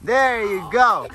There you go.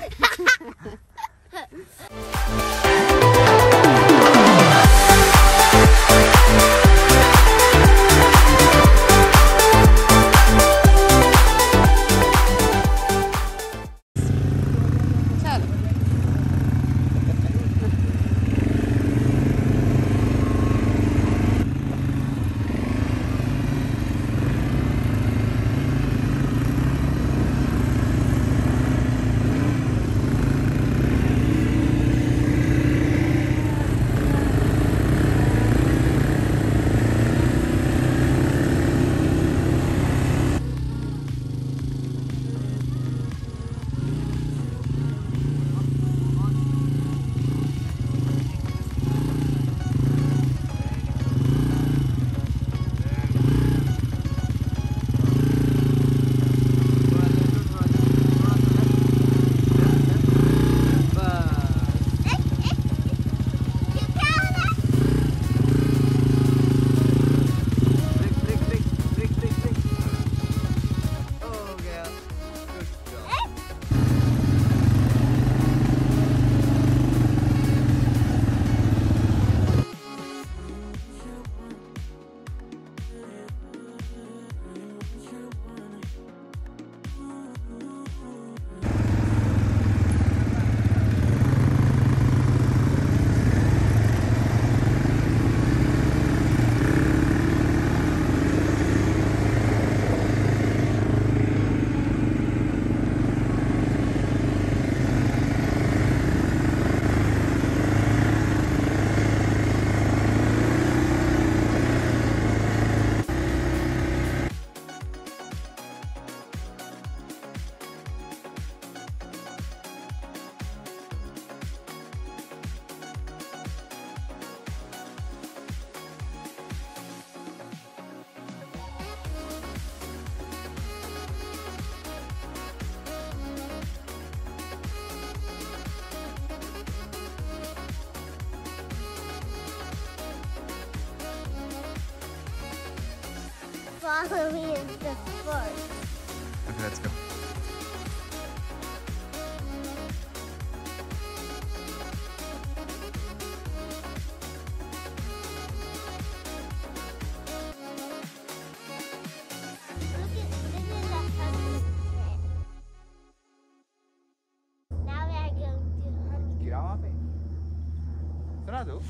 Follow me in the forest. Okay, let's go. Now we are going to hunt. Girawa pe. Sarado?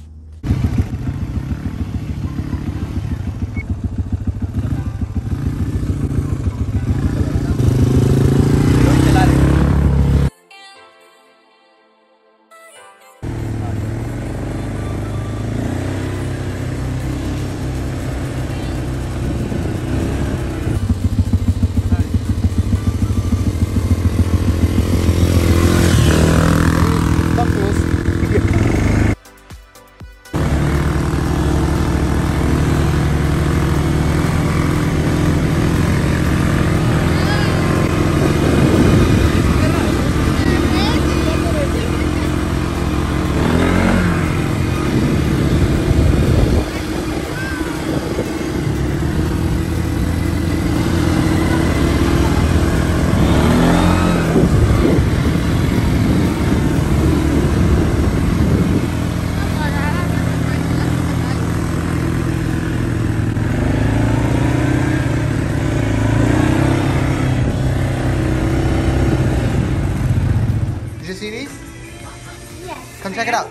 Did you see these? Yes. Come check it out.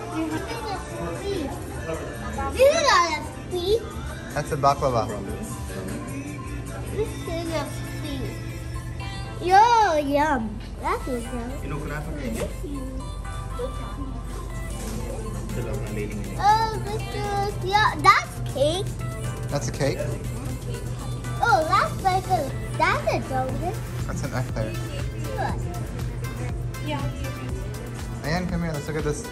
This is not a feet. That's a baklava. This is a feet. Yo, yum. That was yum. Oh, this is, yeah, that's cake. That's a cake. Oh, that's like a, that's a donut. That's an eclair. Look. Ayan, come here. Let's look at this.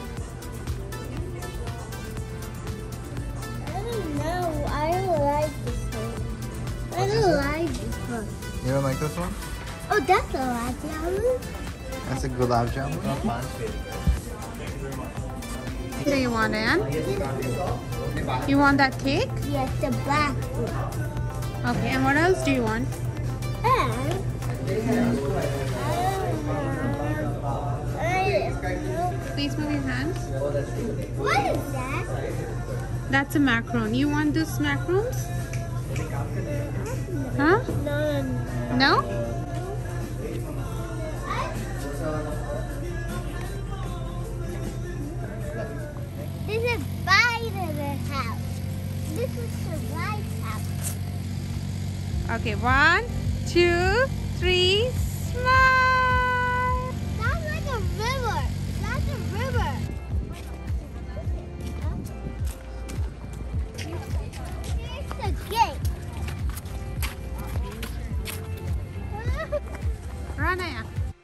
I don't know. I don't like this one. I don't like this one. You don't like this one? Oh, that's a lot yum. That's a gulab jamun. What do you want, Anne? You want that cake? Yes, the black one. Okay, and what else do you want? And I don't know. Please move your hands. What is that? That's a macaron. You want those macarons? Huh? No. No? This is by the house. This is the right house. Okay, 1, 2, 3, smile. That's like a river. That's a river. Here's the gate. Run, Ayan.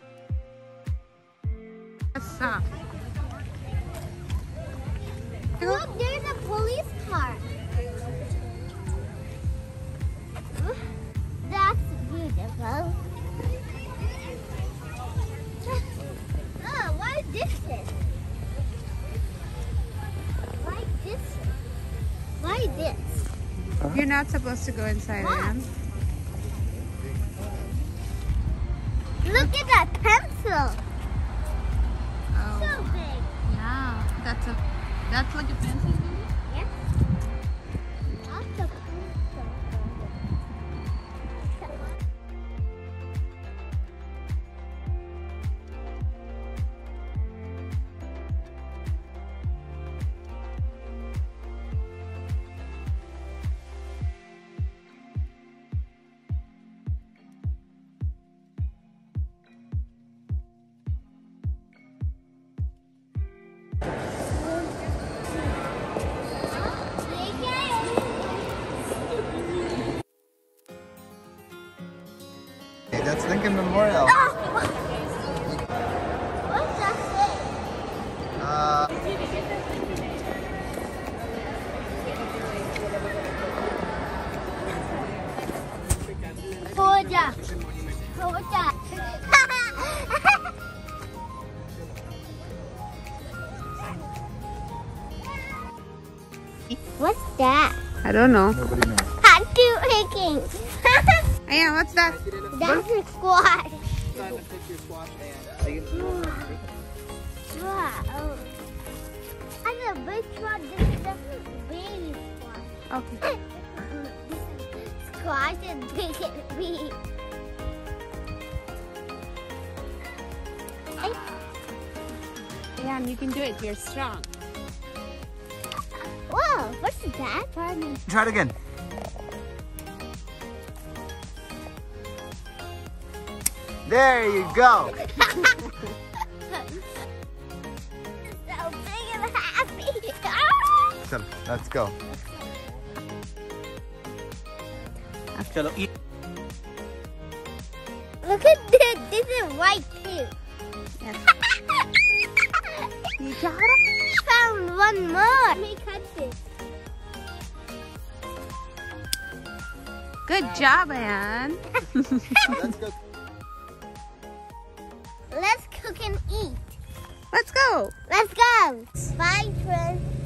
Stop. Look, there's a police car. That's beautiful. Oh, why this? Why this? Why this? You're not supposed to go inside, What? Ayan. Look at that pencil. Oh, So big. yeah. That's like a pencil, baby? Yes. That's a pencil. Hey, that's Lincoln Memorial. What's that thing? Hoja. What's that? I don't know. Nobody knows. Hot two hiking. Ayan, what's that? That's a squash. Wow. And the big one, this is the baby squash. Okay. Squash is big and big. Ayan, you can do it. You're strong. Whoa, what's that? Pardon. Try it again. There you go. So big and happy. So, let's go. Chalo, eat. Look at this. This is white too. Yes. You got it? Found one more. Let me cut this. Good job, Ayan. Let's go. Let's cook and eat. Let's go. Let's go. Bye, friends.